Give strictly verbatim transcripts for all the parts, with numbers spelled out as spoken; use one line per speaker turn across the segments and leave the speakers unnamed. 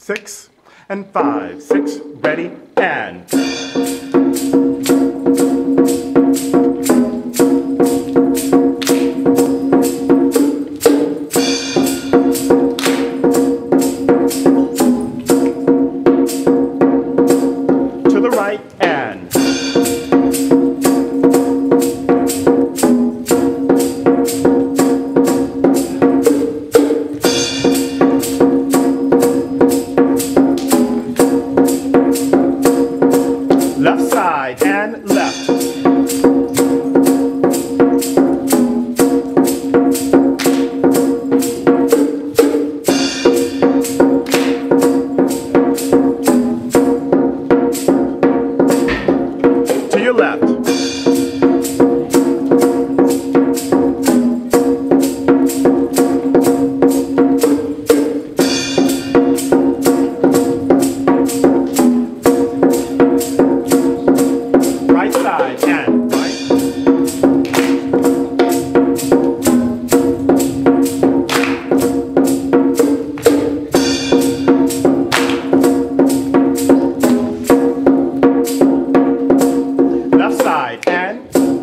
six, and five, six, ready, and. To the right, and. Left side and left. To your left. Right side and right. Left side and.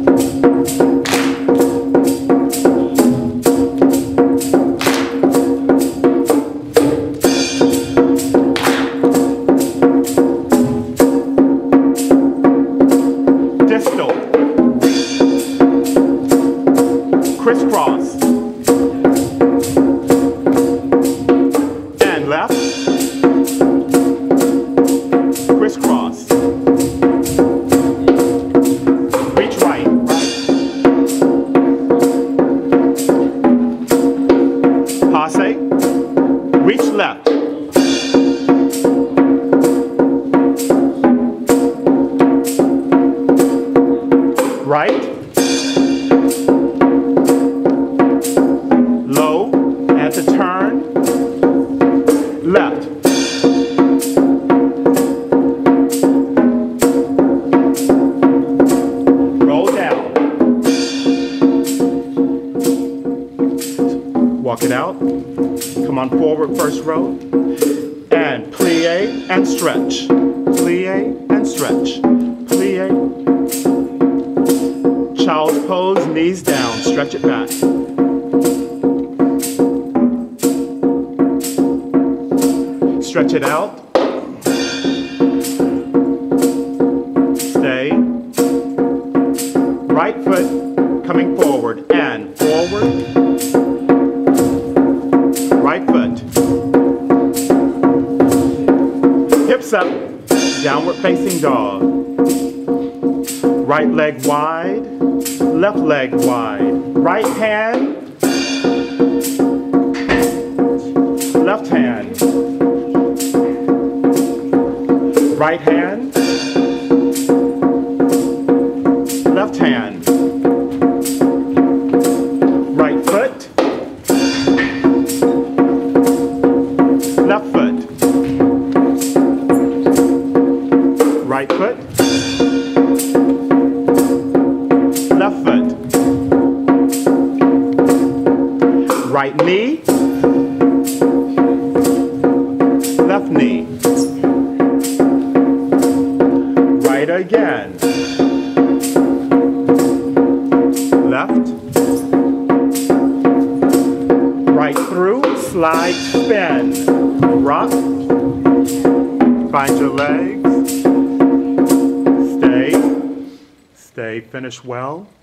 Distal. Crisscross. And left. Crisscross. Reach right. Passe. Reach left. Right. Low, and to turn. Left. Roll down. Walk it out. Come on forward, first row. And plie and stretch. Plie and stretch. Plie. Child's pose, knees down, stretch it back. Stretch it out. Stay. Right foot coming forward and forward. Right foot. Hips up, downward facing dog. Right leg wide. Left leg wide. Right hand. Left hand. Right hand. Left hand. Right foot. Left foot. Right foot. Left foot. Right knee. Left knee. Right again. Left. Right through. Slide, spin. Rock. Find your legs. Stay. Stay. Finish well.